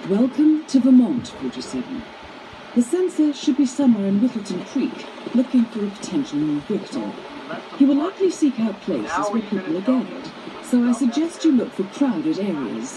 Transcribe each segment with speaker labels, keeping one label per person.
Speaker 1: Welcome to Vermont, 47. The sensor should be somewhere in Whittleton Creek, looking for a potential new victim. He will likely seek out places where people are gathered, so I suggest you look for crowded areas.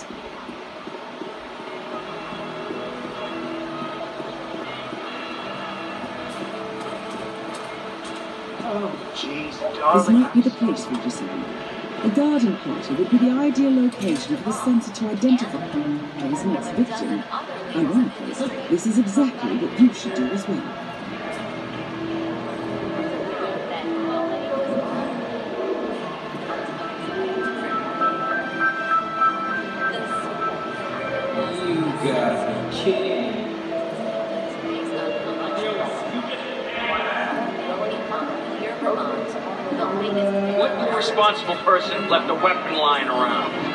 Speaker 2: Oh, jeez,
Speaker 1: This might be the place, 47. A garden party would be the ideal location for the sensor to identify his next victim. Ironically, this is exactly what you should do as well.
Speaker 3: You gotta be kidding.
Speaker 4: What irresponsible person left a weapon lying around?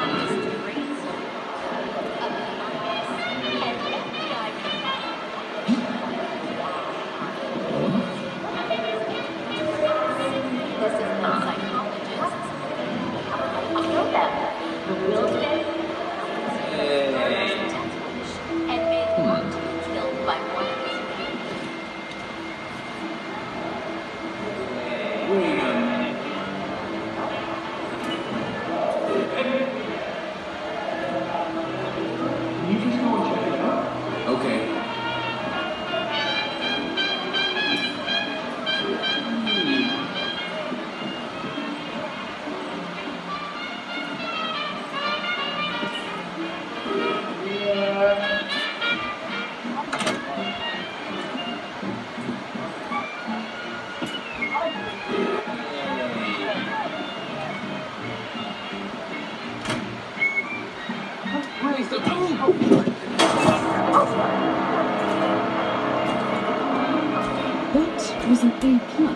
Speaker 1: That was an A+.